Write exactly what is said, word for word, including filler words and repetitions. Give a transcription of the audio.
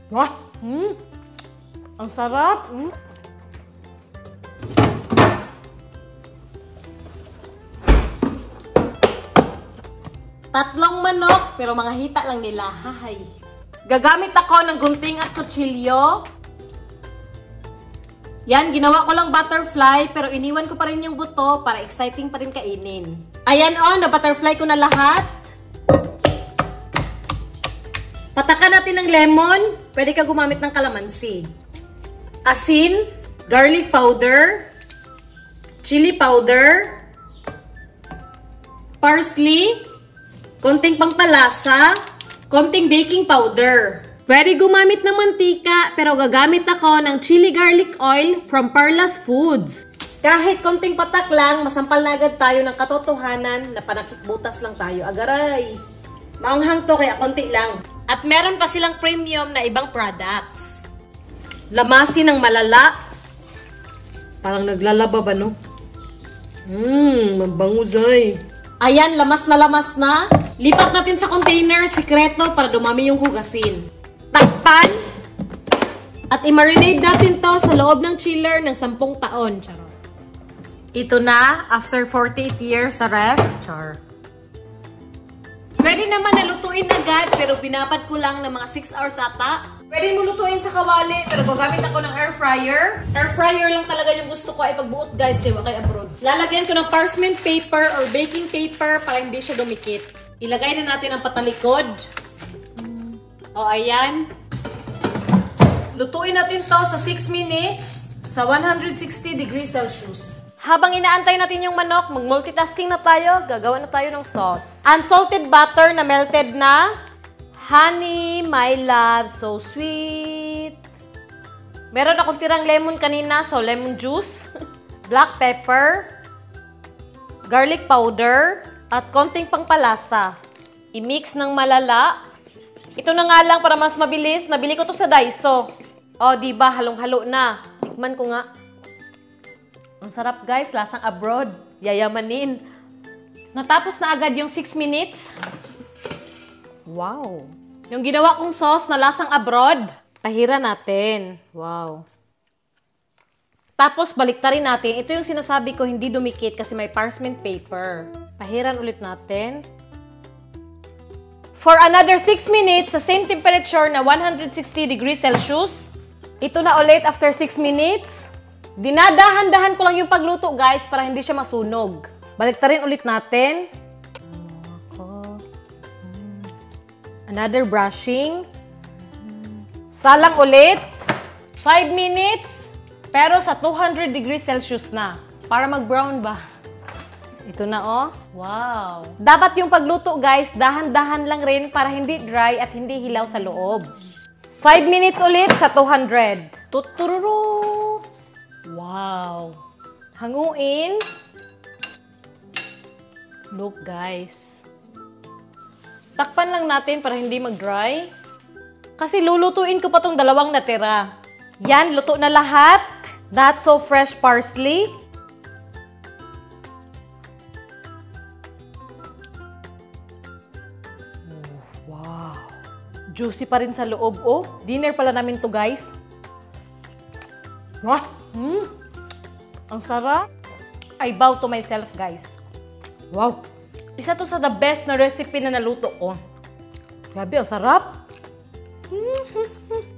Wah! Mm. Ang sarap! Mm. Tatlong manok, pero mga hita lang nila. Hahay. Gagamit ako ng gunting at kutsilyo. Yan, ginawa ko lang butterfly, pero iniwan ko pa rin yung buto para exciting pa rin kainin. Ayan o, na-butterfly ko na lahat. Patakan natin ng lemon. Pwede ka gumamit ng kalamansi. Asin, garlic powder, chili powder, parsley, konting pampalasa, konting baking powder. Pwede gumamit ng mantika, pero gagamit ako ng chili garlic oil from Parlas Foods. Kahit konting patak lang, masampal na agad tayo ng katotohanan na panakitbutas lang tayo. Agaray! Maanghang to, kaya konti lang. At meron pa silang premium na ibang products. Lamasin ng malala. Parang naglalaba ba, no? Mmm, mabango, Zay. Ayan, lamas na lamas na. Lipat natin sa container, sikreto, para dumami yung hugasin. Takpan. At i-marinate natin to sa loob ng chiller ng sampung taon. Charot. Ito na, after forty-eight years sa ref. Char. Pwede naman nalutuin agad, pero binabad ko lang ng mga six hours ata. Pwede mo lutuin sa kawali, pero gagamit ako ng air fryer. Air fryer lang talaga yung gusto ko ay pagbuot, guys, kay wakay abroad. Lalagyan ko ng parchment paper or baking paper para hindi siya dumikit. Ilagay na natin ang patalikod. O, ayan. Lutuin natin to sa six minutes sa one hundred sixty degrees Celsius. Habang inaantay natin yung manok, mag-multitasking na tayo. Gagawa na tayo ng sauce. Unsalted butter na melted na. Honey, my love, so sweet. Meron akong tirang lemon kanina, so lemon juice. Black pepper. Garlic powder. At konting pangpalasa. I-mix ng malala. Ito na nga lang para mas mabilis. Nabili ko to sa Daiso. O, diba? Halong-halo na. Tikman ko nga. Ang sarap, guys. Lasang abroad. Yayamanin. Natapos na agad yung six minutes. Wow. Yung ginawa kong sauce na lasang abroad, tahira natin. Wow. Tapos, baliktarin natin. Ito yung sinasabi ko, hindi dumikit kasi may parchment paper. Pahiran ulit natin. For another six minutes, sa same temperature na one hundred sixty degrees Celsius. Ito na ulit after six minutes. Dinadahan-dahan ko lang yung pagluto, guys, para hindi siya masunog. Baliktarin ulit natin. Another brushing. Salang ulit. five minutes. Pero sa two hundred degrees Celsius na. Para mag-brown ba? Ito na, oh. Wow. Dapat yung pagluto, guys, dahan-dahan lang rin para hindi dry at hindi hilaw sa loob. five minutes ulit sa two hundred. Tutururu. Wow. Hanguin. Look, guys. Takpan lang natin para hindi mag-dry. Kasi lulutuin ko pa tong dalawang natira. Yan, luto na lahat. That's so fresh parsley. Wow. Juicy pa rin sa loob, oh. Dinner pala namin to, guys. Wah! Mm. Ang sarap. I bow to myself, guys. Wow! Isa to sa the best na recipe na naluto ko. Grabe, ang sarap.